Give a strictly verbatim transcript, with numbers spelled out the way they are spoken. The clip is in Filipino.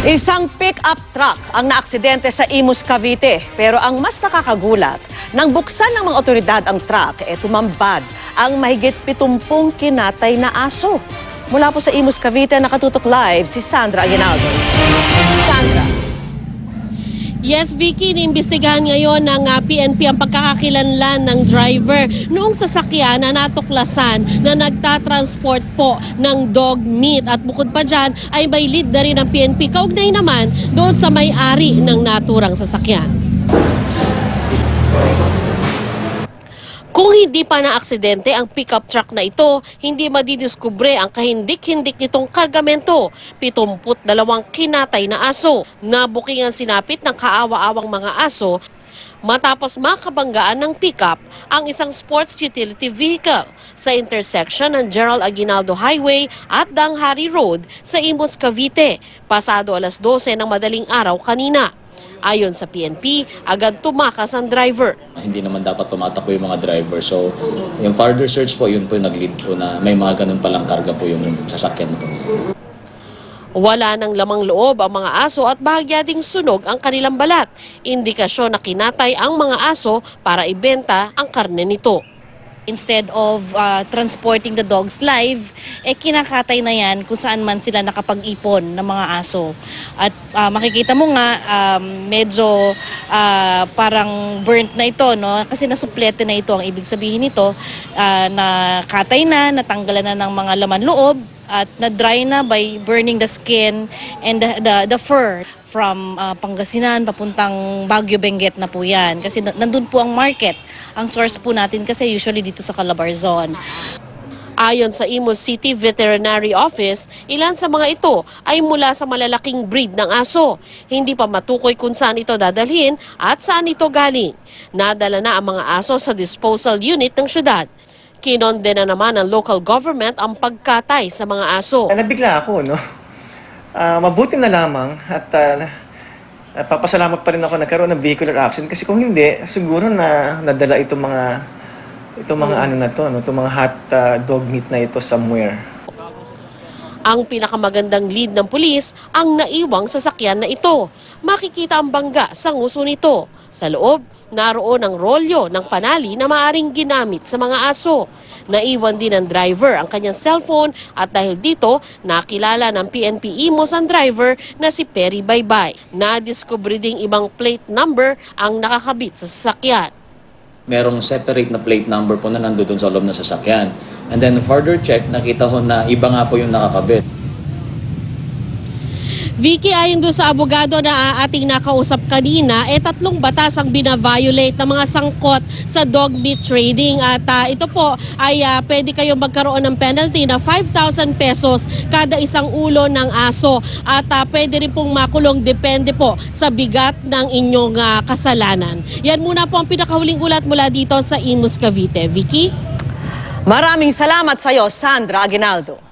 Isang pick-up truck ang naaksidente sa Imus, Cavite. Pero ang mas nakakagulat, nang buksan ng mga otoridad ang truck, e tumambad ang mahigit pitumpung kinatay na aso. Mula po sa Imus, Cavite, nakatutok live si Sandra Aguinaldo. Sandra. Yes, Vicky, iniimbestigahan ngayon ng uh, P N P ang pagkakakilanlan ng driver noong sasakyan na natuklasan na nagtatransport po ng dog meat. At bukod pa dyan ay may lead na rin ng P N P. Kaugnay naman doon sa may-ari ng naturang sasakyan. Kung hindi pa na-aksidente ang pickup truck na ito, hindi madidiskubre ang kahindik-hindik nitong kargamento. Pitumput dalawang kinatay na aso. Nabuking ang sinapit ng kaawa-awang mga aso matapos makabanggaan ng pickup ang isang sports utility vehicle sa intersection ng Gerald Aguinaldo Highway at Danghari Road sa Imus, Cavite, pasado alas dose ng madaling araw kanina. Ayon sa P N P, agad tumakas ang driver. Hindi naman dapat tumatakbo yung mga driver. So, yung further search po, yun po yung nag-lead po na may mga ganun palang karga po yung sasakyan po. Wala nang lamang loob ang mga aso at bahagya ding sunog ang kanilang balat. Indikasyon na kinatay ang mga aso para ibenta ang karne nito. Instead of uh, transporting the dogs live, eh kinakatay na yan kung saan man sila nakapag-ipon ng mga aso. At uh, makikita mo nga, um, medyo uh, parang burnt na ito, no? Kasi nasuplete na ito. Ang ibig sabihin nito, uh, nakatay na, natanggalan na ng mga laman loob, at na-dry na by burning the skin and the, the, the fur. From uh, Pangasinan papuntang Baguio, Benguet na po yan. Kasi nandun po ang market. Ang source po natin kasi usually dito sa Calabarzon. Ayon sa Imus City Veterinary Office, ilan sa mga ito ay mula sa malalaking breed ng aso. Hindi pa matukoy kung saan ito dadalhin at saan ito galing. Nadala na ang mga aso sa disposal unit ng syudad. Kinonde na naman ng local government ang pagkatay sa mga aso. Nabigla ako, no? Uh, mabuti na lamang at uh, papasalamat pa rin ako nagkaroon ng vehicular accident kasi kung hindi, siguro na nadala itong mga itong mga mm. ano na to, no? Itong mga hot uh, dog meat na ito somewhere. Ang pinakamagandang lead ng pulis ang naiwang sasakyan na ito. Makikita ang bangga sa nguso nito. Sa loob, naroon ang rolyo ng panali na maaring ginamit sa mga aso. Naiwan din ng driver ang kanyang cellphone at dahil dito, nakilala ng P N P Imus ang driver na si Perry Baybay. Nadiskubre ding ibang plate number ang nakakabit sa sasakyan. Merong separate na plate number po na nandoon sa loob ng sasakyan. And then further check, nakita ho na iba nga po yung nakakabit. Vicky, ayon doon sa abogado na ating nakausap kanina, eh tatlong batas ang binaviolate ng mga sangkot sa dog meat trading. At uh, ito po ay uh, pwede kayong magkaroon ng penalty na five thousand pesos kada isang ulo ng aso. At uh, pwede rin pong makulong depende po sa bigat ng inyong uh, kasalanan. Yan muna po ang pinakahuling ulat mula dito sa Imus, Cavite. Vicky? Maraming salamat sa iyo, Sandra Aguinaldo.